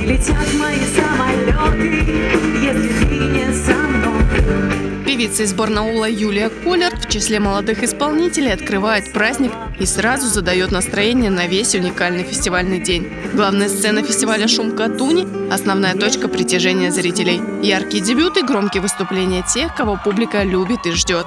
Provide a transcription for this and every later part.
летят мои самолеты, если ты не со мной. Певица из Барнаула Юлия Коллер в числе молодых исполнителей открывает праздник и сразу задает настроение на весь уникальный фестивальный день. Главная сцена фестиваля «Шум Катуни» – основная точка притяжения зрителей. Яркие дебюты, громкие выступления тех, кого публика любит и ждет.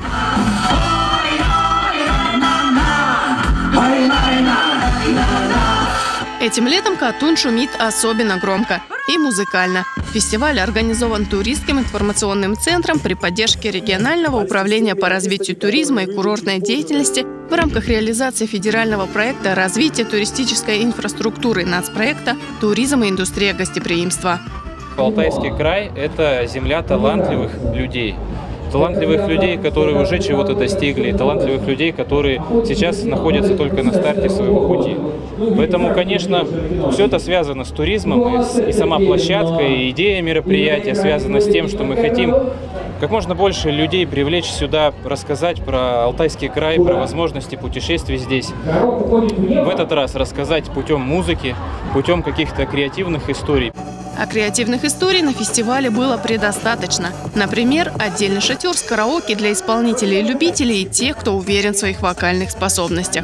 Этим летом Катунь шумит особенно громко и музыкально. Фестиваль организован туристским информационным центром при поддержке регионального управления по развитию туризма и курортной деятельности в рамках реализации федерального проекта развития туристической инфраструктуры нацпроекта «Туризм и индустрия гостеприимства». Алтайский край – это земля талантливых людей. Талантливых людей, которые уже чего-то достигли, талантливых людей, которые сейчас находятся только на старте своего пути. Поэтому, конечно, все это связано с туризмом, и сама площадка, и идея мероприятия связана с тем, что мы хотим как можно больше людей привлечь сюда, рассказать про Алтайский край, про возможности путешествий здесь. В этот раз рассказать путем музыки, путем каких-то креативных историй. А креативных историй на фестивале было предостаточно. Например, отдельный шатер с караоке для исполнителей и любителей и тех, кто уверен в своих вокальных способностях.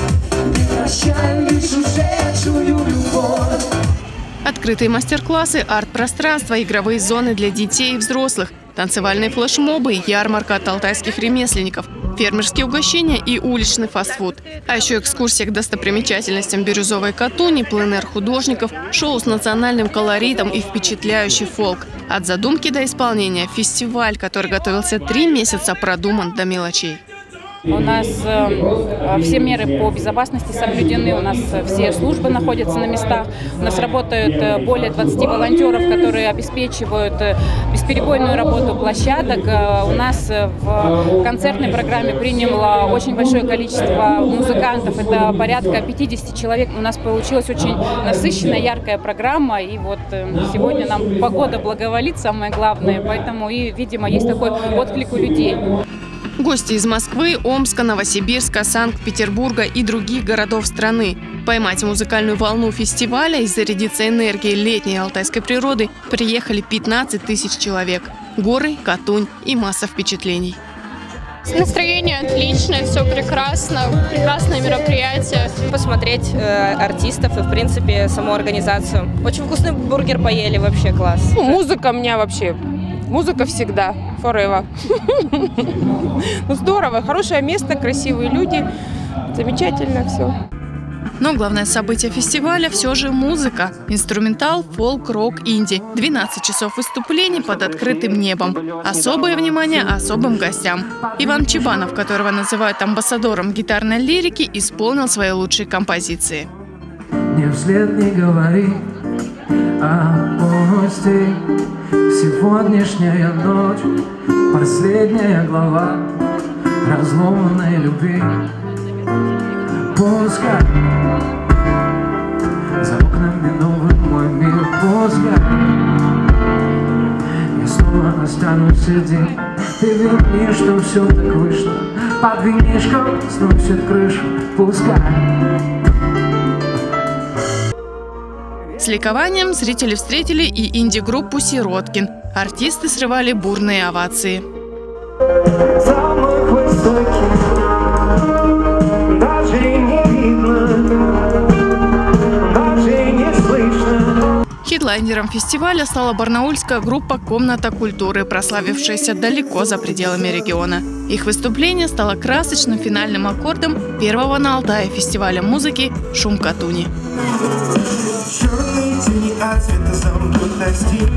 Открытые мастер-классы, арт-пространства, игровые зоны для детей и взрослых, танцевальные флешмобы, ярмарка от алтайских ремесленников, фермерские угощения и уличный фастфуд. А еще экскурсия к достопримечательностям Бирюзовой Катуни, пленэр художников, шоу с национальным колоритом и впечатляющий фолк. От задумки до исполнения фестиваль, который готовился 3 месяца, продуман до мелочей. У нас все меры по безопасности соблюдены, у нас все службы находятся на местах, у нас работают более 20 волонтеров, которые обеспечивают бесперебойную работу площадок. У нас в концертной программе приняло очень большое количество музыкантов, это порядка 50 человек. У нас получилась очень насыщенная, яркая программа, и вот сегодня нам погода благоволит, самое главное, поэтому и, видимо, есть такой отклик у людей. Гости из Москвы, Омска, Новосибирска, Санкт-Петербурга и других городов страны. Поймать музыкальную волну фестиваля и зарядиться энергией летней алтайской природы приехали 15 тысяч человек. Горы, Катунь и масса впечатлений. Настроение отличное, все прекрасно, прекрасное мероприятие. Посмотреть артистов и, в принципе, саму организацию. Очень вкусный бургер поели, вообще класс. Музыка меня вообще... Музыка всегда, forever. Ну здорово, хорошее место, красивые люди, замечательно все. Но главное событие фестиваля все же музыка. Инструментал, фолк, рок, инди. 12 часов выступлений под открытым небом. Особое внимание особым гостям. Иван Чебанов, которого называют амбассадором гитарной лирики, исполнил свои лучшие композиции. Не вслед не говори, а пусти. Сегодняшняя ночь, последняя глава разломанной любви. Пускай за окнами новый мой мир, пускай я снова останусь один. Ты верни, что все так вышло, под винишком сносит крышу, пускай. С ликованием зрители встретили и инди-группу «Сироткин». Артисты срывали бурные овации. Хедлайнером фестиваля стала барнаульская группа «Комната культуры», прославившаяся далеко за пределами региона. Их выступление стало красочным финальным аккордом первого на Алтае фестиваля музыки «Шум Катуни». Черные тени от цвета замкнут на стене.